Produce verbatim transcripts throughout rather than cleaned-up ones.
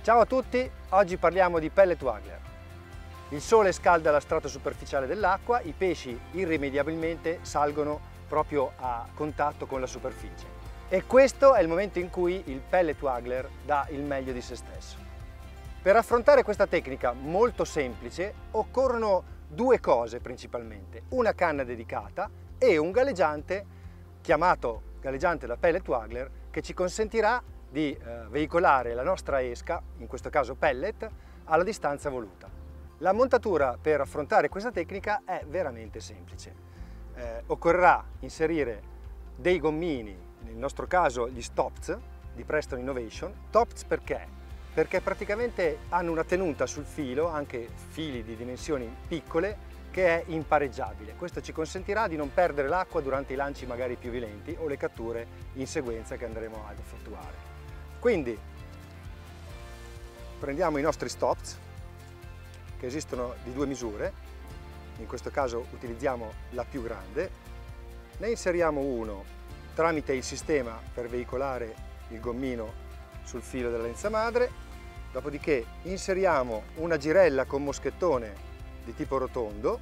Ciao a tutti, oggi parliamo di pellet waggler. Il sole scalda la strata superficiale dell'acqua, i pesci irrimediabilmente salgono proprio a contatto con la superficie. E questo è il momento in cui il pellet waggler dà il meglio di se stesso. Per affrontare questa tecnica molto semplice occorrono due cose principalmente: una canna dedicata e un galleggiante chiamato galleggiante da pellet waggler che ci consentirà di eh, veicolare la nostra esca, in questo caso pellet, alla distanza voluta. La montatura per affrontare questa tecnica è veramente semplice. Eh, occorrerà inserire dei gommini, nel nostro caso gli Stops di Preston Innovation. Stops perché? Perché praticamente hanno una tenuta sul filo, anche fili di dimensioni piccole, che è impareggiabile. Questo ci consentirà di non perdere l'acqua durante i lanci magari più violenti o le catture in seguenza che andremo ad effettuare. Quindi prendiamo i nostri Stops, che esistono di due misure, in questo caso utilizziamo la più grande, ne inseriamo uno tramite il sistema per veicolare il gommino sul filo della lenza madre, dopodiché inseriamo una girella con moschettone di tipo rotondo,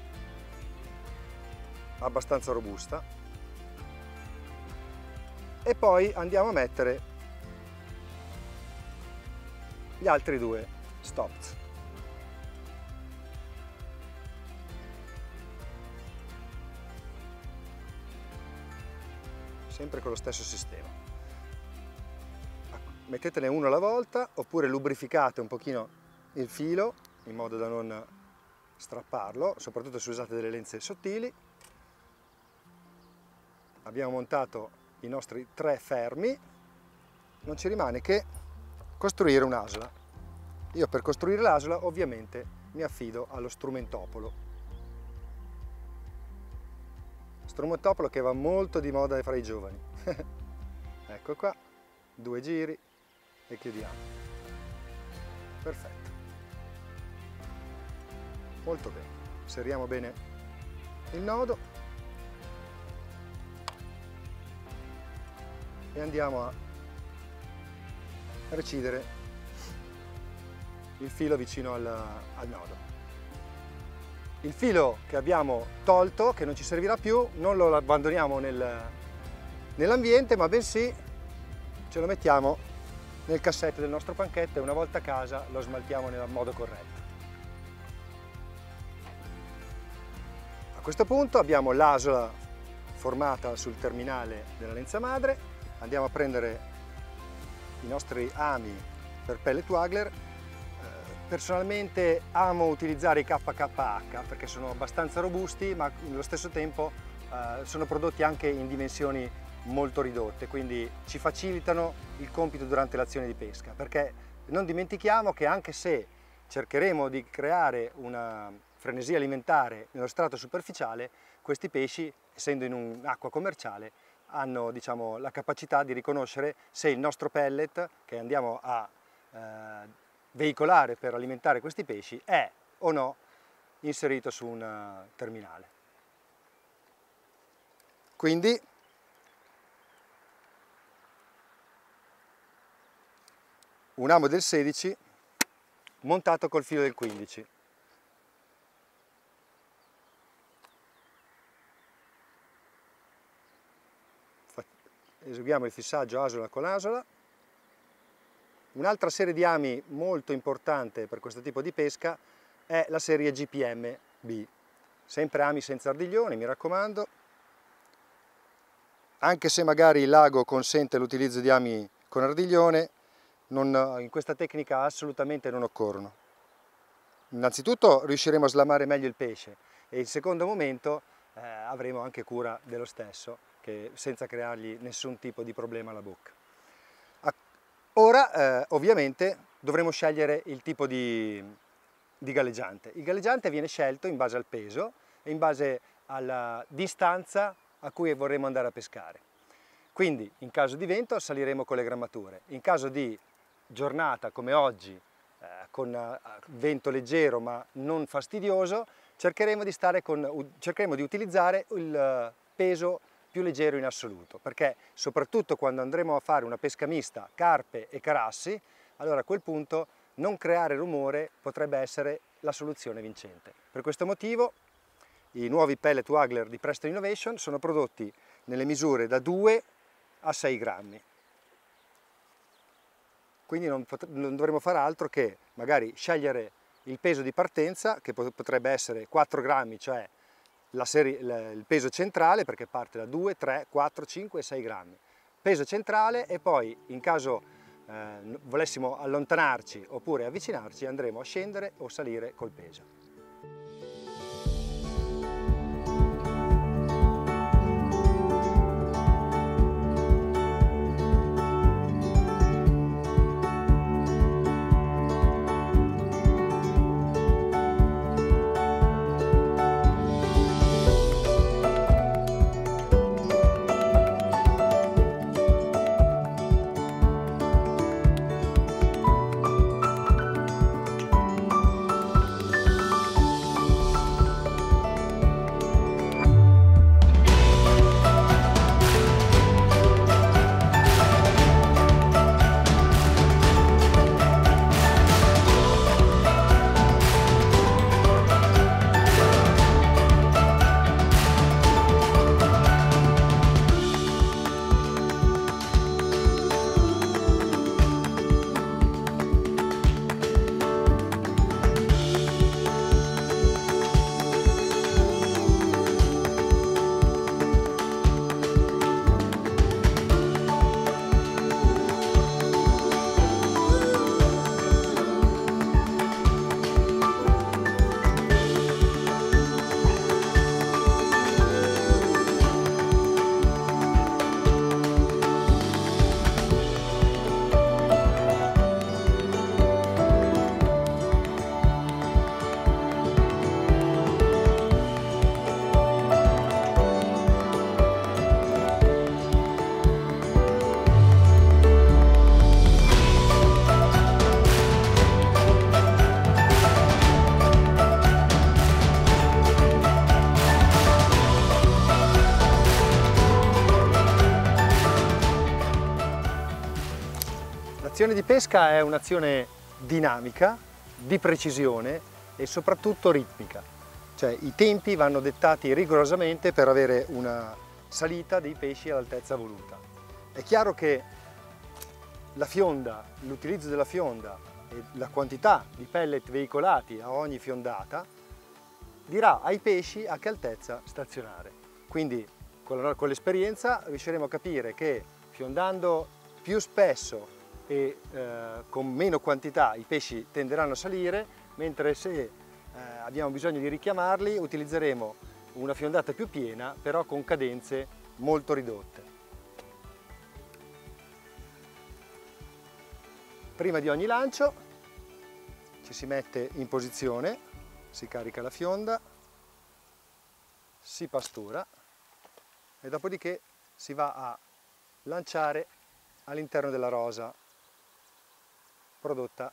abbastanza robusta, e poi andiamo a mettere gli altri due Stops. Sempre con lo stesso sistema. Mettetene uno alla volta oppure lubrificate un pochino il filo in modo da non strapparlo, soprattutto se usate delle lenze sottili. Abbiamo montato i nostri tre fermi, non ci rimane che costruire un'asola. Io per costruire l'asola ovviamente mi affido allo strumentopolo. Strumentopolo che va molto di moda fra i giovani. Ecco qua, due giri e chiudiamo. Perfetto. Molto bene. Serriamo bene il nodo e andiamo a recidere il filo vicino al, al nodo. Il filo che abbiamo tolto, che non ci servirà più, non lo abbandoniamo nel, nell'ambiente, ma bensì ce lo mettiamo nel cassetto del nostro panchetto e una volta a casa lo smaltiamo nel modo corretto. A questo punto abbiamo l'asola formata sul terminale della lenza madre, andiamo a prendere i nostri ami per pellet waggler. Personalmente amo utilizzare i K K H perché sono abbastanza robusti, ma allo stesso tempo eh, sono prodotti anche in dimensioni molto ridotte, quindi ci facilitano il compito durante l'azione di pesca, perché non dimentichiamo che anche se cercheremo di creare una frenesia alimentare nello strato superficiale, questi pesci, essendo in un'acqua commerciale, hanno, diciamo, la capacità di riconoscere se il nostro pellet che andiamo a eh, veicolare per alimentare questi pesci è o no inserito su un terminale. Quindi un amo del sedici montato col filo del quindici. Eseguiamo il fissaggio asola con asola. Un'altra serie di ami molto importante per questo tipo di pesca è la serie G P M B. Sempre ami senza ardiglioni, mi raccomando. Anche se magari il lago consente l'utilizzo di ami con ardiglione, non, in questa tecnica assolutamente non occorrono. Innanzitutto riusciremo a slamare meglio il pesce e in secondo momento eh, avremo anche cura dello stesso, che, senza creargli nessun tipo di problema alla bocca. Ora eh, ovviamente dovremo scegliere il tipo di, di galleggiante. Il galleggiante viene scelto in base al peso e in base alla distanza a cui vorremmo andare a pescare. Quindi in caso di vento saliremo con le grammature, in caso di giornata come oggi eh, con eh, vento leggero ma non fastidioso, cercheremo di, stare con, cercheremo di utilizzare il peso più leggero in assoluto, perché soprattutto quando andremo a fare una pesca mista carpe e carassi allora a quel punto non creare rumore potrebbe essere la soluzione vincente. Per questo motivo i nuovi pellet Waggler di Preston Innovation sono prodotti nelle misure da due a sei grammi. Quindi non, non dovremo fare altro che magari scegliere il peso di partenza, che potrebbe essere quattro grammi, cioè la serie, il peso centrale, perché parte da due, tre, quattro, cinque e sei grammi. Peso centrale, e poi in caso eh, volessimo allontanarci oppure avvicinarci, andremo a scendere o salire col peso. L'azione di pesca è un'azione dinamica, di precisione e soprattutto ritmica, cioè i tempi vanno dettati rigorosamente per avere una salita dei pesci all'altezza voluta. È chiaro che la fionda, l'utilizzo della fionda e la quantità di pellet veicolati a ogni fiondata dirà ai pesci a che altezza stazionare. Quindi con l'esperienza riusciremo a capire che fiondando più spesso e eh, con meno quantità i pesci tenderanno a salire, mentre se eh, abbiamo bisogno di richiamarli utilizzeremo una fiondata più piena, però con cadenze molto ridotte. Prima di ogni lancio ci si mette in posizione, si carica la fionda, si pastura e dopodiché si va a lanciare all'interno della rosa prodotta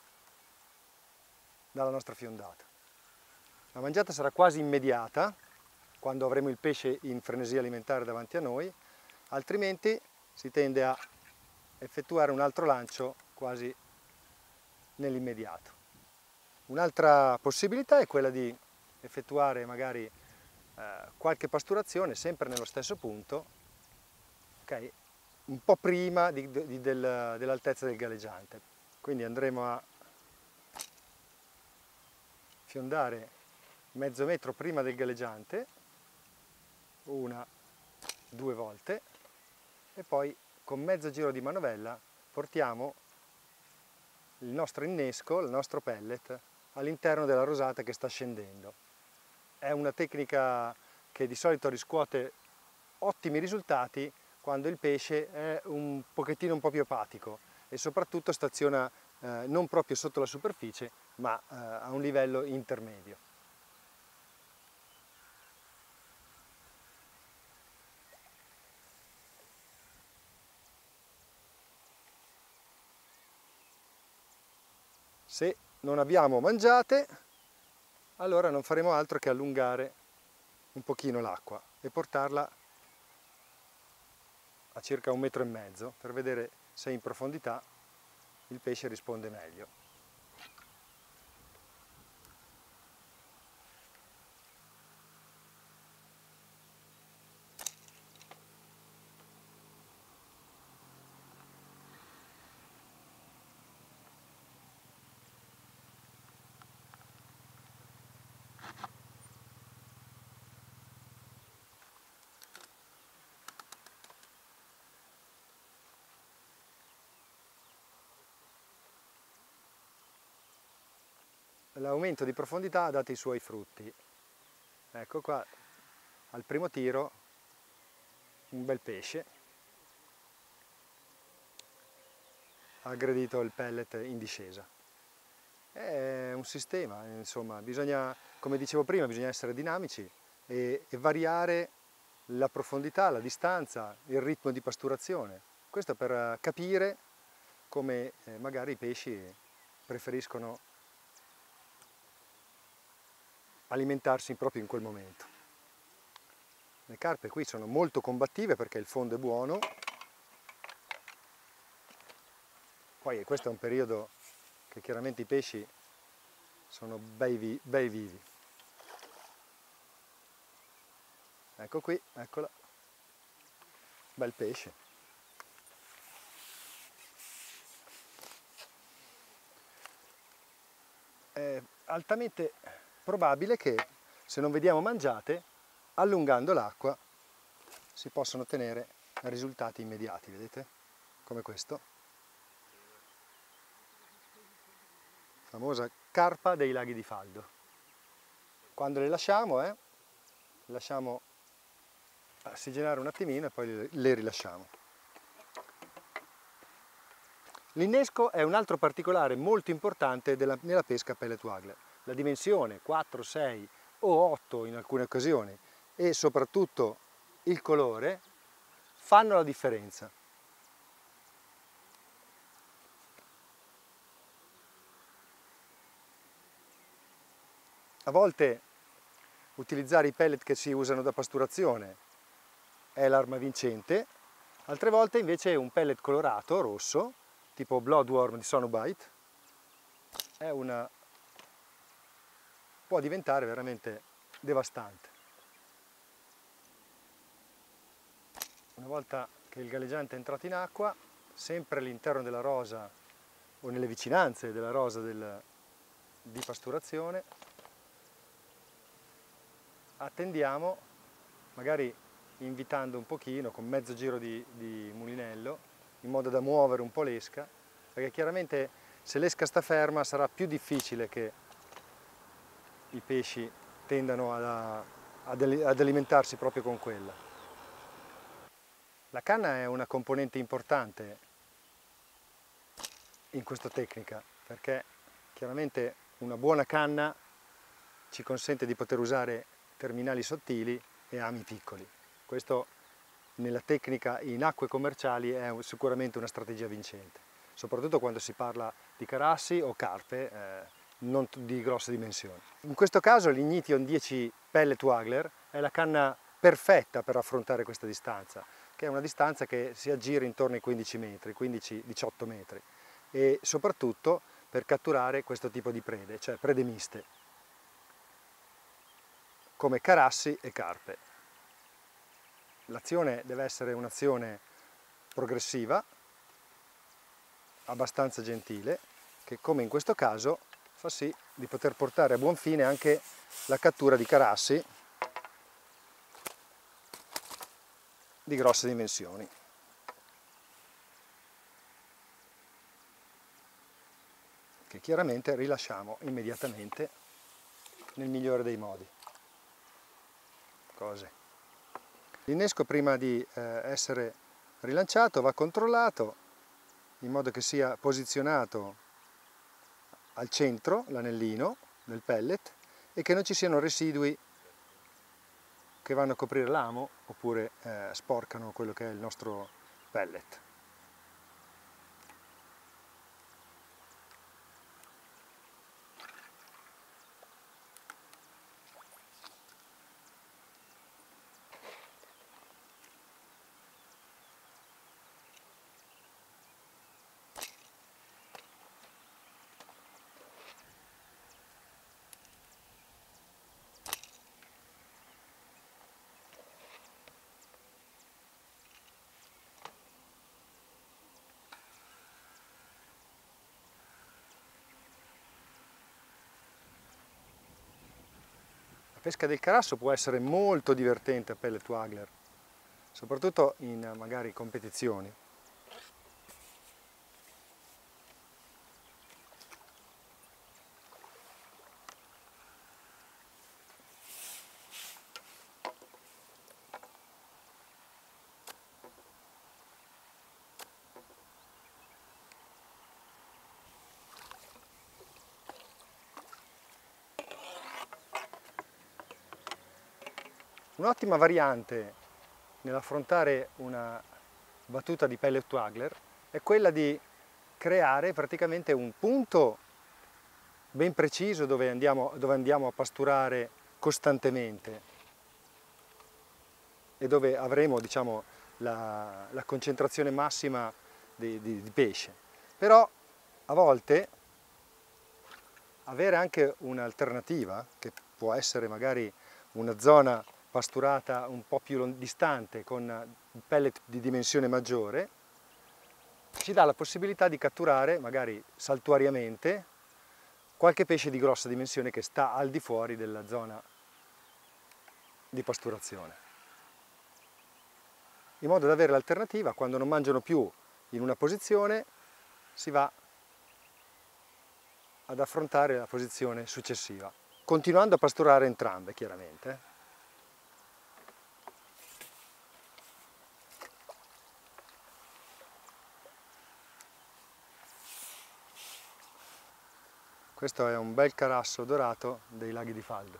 dalla nostra fiondata. La mangiata sarà quasi immediata quando avremo il pesce in frenesia alimentare davanti a noi, altrimenti si tende a effettuare un altro lancio quasi nell'immediato. Un'altra possibilità è quella di effettuare magari eh, qualche pasturazione sempre nello stesso punto, okay, un po' prima di, di, del, dell'altezza del galleggiante. Quindi andremo a fiondare mezzo metro prima del galleggiante, una, due volte, e poi con mezzo giro di manovella portiamo il nostro innesco, il nostro pellet, all'interno della rosata che sta scendendo. È una tecnica che di solito riscuote ottimi risultati quando il pesce è un pochettino un po' più apatico e soprattutto staziona eh, non proprio sotto la superficie, ma eh, a un livello intermedio. Se non abbiamo mangiate, allora non faremo altro che allungare un pochino l'acqua e portarla a circa un metro e mezzo per vedere se in profondità il pesce risponde meglio. L'aumento di profondità ha dato i suoi frutti. Ecco qua, al primo tiro, un bel pesce. Ha aggredito il pellet in discesa. È un sistema, insomma, bisogna, come dicevo prima, bisogna essere dinamici e, e variare la profondità, la distanza, il ritmo di pasturazione. Questo per capire come eh, magari i pesci preferiscono alimentarsi proprio in quel momento. Le carpe qui sono molto combattive perché il fondo è buono. Poi questo è un periodo che chiaramente i pesci sono bei, vi bei vivi. Ecco qui, eccola, bel pesce. È altamente probabile che se non vediamo mangiate, allungando l'acqua si possono ottenere risultati immediati, vedete? Come questo. Famosa carpa dei laghi di Faldo. Quando le lasciamo, eh, le lasciamo ossigenare un attimino e poi le rilasciamo. L'innesco è un altro particolare molto importante della, nella pesca pellet waggler. La dimensione quattro, sei o otto in alcune occasioni e soprattutto il colore fanno la differenza. A volte utilizzare i pellet che si usano da pasturazione è l'arma vincente, altre volte invece un pellet colorato, rosso, tipo Bloodworm di Sonobite, è una... può diventare veramente devastante. Una volta che il galleggiante è entrato in acqua, sempre all'interno della rosa o nelle vicinanze della rosa del, di pasturazione, attendiamo, magari invitando un pochino con mezzo giro di, di mulinello, in modo da muovere un po' l'esca, perché chiaramente se l'esca sta ferma sarà più difficile che i pesci tendano ad, ad alimentarsi proprio con quella. La canna è una componente importante in questa tecnica, perché chiaramente una buona canna ci consente di poter usare terminali sottili e ami piccoli. Questo nella tecnica in acque commerciali è sicuramente una strategia vincente, soprattutto quando si parla di carassi o carpe eh, non di grosse dimensioni. In questo caso l'Ignition dieci Pellet Waggler è la canna perfetta per affrontare questa distanza, che è una distanza che si aggira intorno ai quindici metri, quindici diciotto metri, e soprattutto per catturare questo tipo di prede, cioè prede miste, come carassi e carpe. L'azione deve essere un'azione progressiva, abbastanza gentile, che come in questo caso fa sì di poter portare a buon fine anche la cattura di carassi di grosse dimensioni. Che chiaramente rilasciamo immediatamente nel migliore dei modi. Cose. L'innesco prima di eh, essere rilanciato va controllato in modo che sia posizionato al centro l'anellino del pellet e che non ci siano residui che vanno a coprire l'amo oppure eh, sporcano quello che è il nostro pellet. pesca del carasso può essere molto divertente a pellet waggler, soprattutto in magari competizioni. Un'ottima variante nell'affrontare una battuta di pellet waggler è quella di creare praticamente un punto ben preciso dove andiamo, dove andiamo a pasturare costantemente e dove avremo, diciamo, la, la concentrazione massima di, di, di pesce. Però a volte avere anche un'alternativa, che può essere magari una zona pasturata un po' più distante con pellet di dimensione maggiore, ci dà la possibilità di catturare magari saltuariamente qualche pesce di grossa dimensione che sta al di fuori della zona di pasturazione, in modo da avere l'alternativa. Quando non mangiano più in una posizione si va ad affrontare la posizione successiva, continuando a pasturare entrambe chiaramente. Questo è un bel carasso dorato dei laghi di Faldo.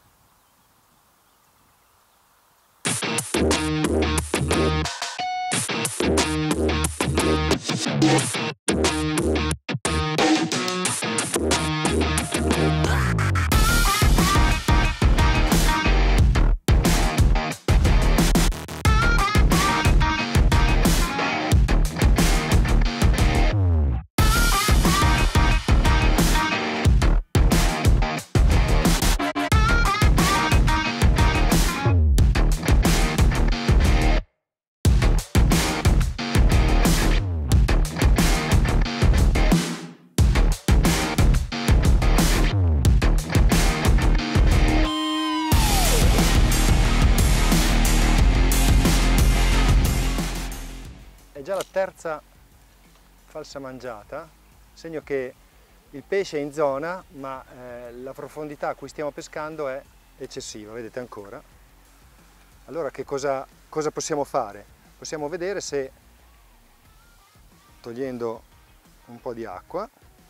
Già la terza falsa mangiata, segno che il pesce è in zona, ma eh, la profondità a cui stiamo pescando è eccessiva, vedete ancora. Allora che cosa, cosa possiamo fare? Possiamo vedere se, togliendo un po' di acqua,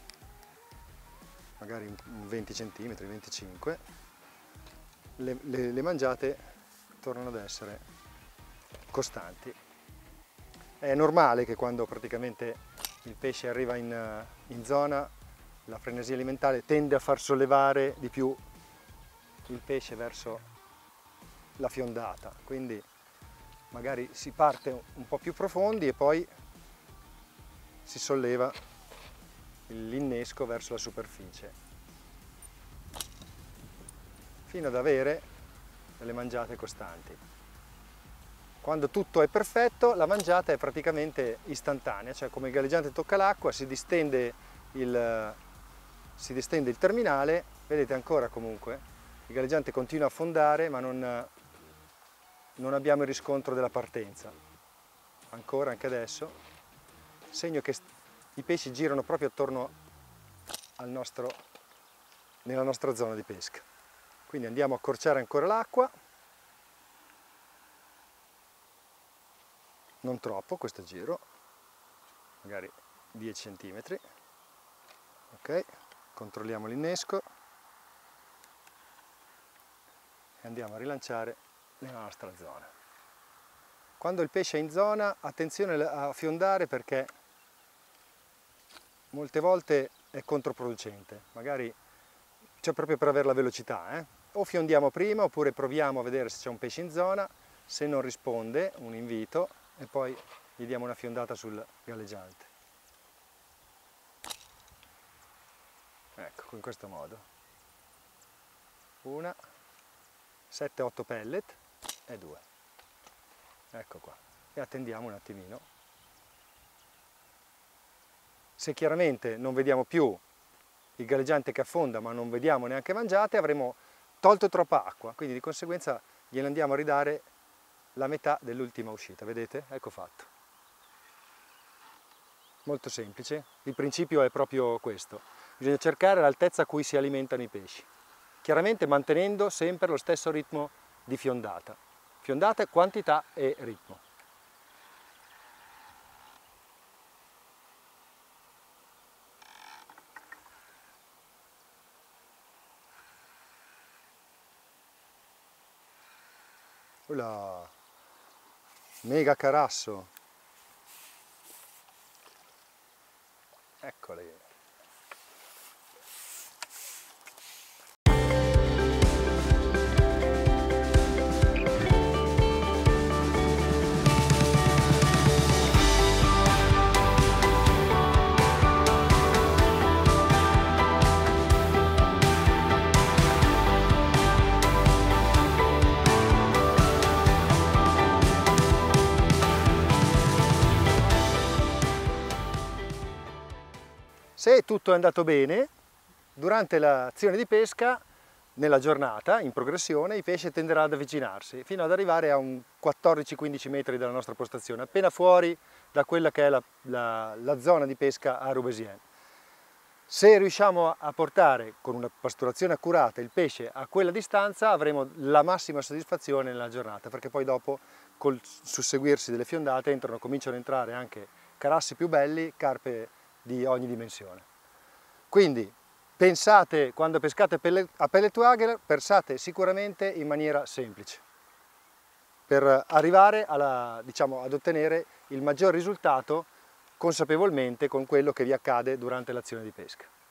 magari venti centimetri, venticinque, le, le, le mangiate tornano ad essere costanti. È normale che quando praticamente il pesce arriva in, in zona, la frenesia alimentare tende a far sollevare di più il pesce verso la fiondata, quindi magari si parte un po' più profondi e poi si solleva l'innesco verso la superficie, fino ad avere delle mangiate costanti. Quando tutto è perfetto, la mangiata è praticamente istantanea, cioè come il galleggiante tocca l'acqua, si distende il, si distende il terminale, vedete ancora comunque, il galleggiante continua a affondare ma non, non abbiamo il riscontro della partenza. Ancora, anche adesso, segno che i pesci girano proprio attorno al nostro, nella nostra zona di pesca. Quindi andiamo a accorciare ancora l'acqua. Non troppo questo giro, magari dieci centimetri, ok, controlliamo l'innesco e andiamo a rilanciare nella nostra zona. Quando il pesce è in zona, attenzione a fiondare perché molte volte è controproducente, magari cioè proprio per avere la velocità, eh? O fiondiamo prima oppure proviamo a vedere se c'è un pesce in zona, se non risponde un invito, e poi gli diamo una fiondata sul galleggiante. Ecco, in questo modo. Una, sette otto pellet e due. Ecco qua. E attendiamo un attimino. Se chiaramente non vediamo più il galleggiante che affonda, ma non vediamo neanche mangiate, avremo tolto troppa acqua, quindi di conseguenza gliene andiamo a ridare la metà dell'ultima uscita, vedete? Ecco fatto. Molto semplice, il principio è proprio questo, bisogna cercare l'altezza a cui si alimentano i pesci, chiaramente mantenendo sempre lo stesso ritmo di fiondata, fiondata, quantità e ritmo. Là, mega carasso, eccole. Se tutto è andato bene, durante l'azione di pesca, nella giornata, in progressione, il pesce tenderà ad avvicinarsi, fino ad arrivare a un quattordici quindici metri dalla nostra postazione, appena fuori da quella che è la, la, la zona di pesca a Roubeziens. Se riusciamo a portare, con una pasturazione accurata, il pesce a quella distanza, avremo la massima soddisfazione nella giornata, perché poi dopo, col susseguirsi delle fiondate, entrano, cominciano ad entrare anche carassi più belli, carpe di ogni dimensione. Quindi pensate, quando pescate a pellet angler, pensate sicuramente in maniera semplice per arrivare alla, diciamo, ad ottenere il maggior risultato consapevolmente con quello che vi accade durante l'azione di pesca.